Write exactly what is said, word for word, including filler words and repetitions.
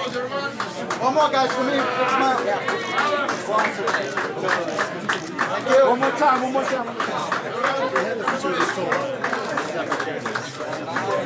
One more, guys, for me. Smile. Yeah. Thank you. One more time, one more time. One more time.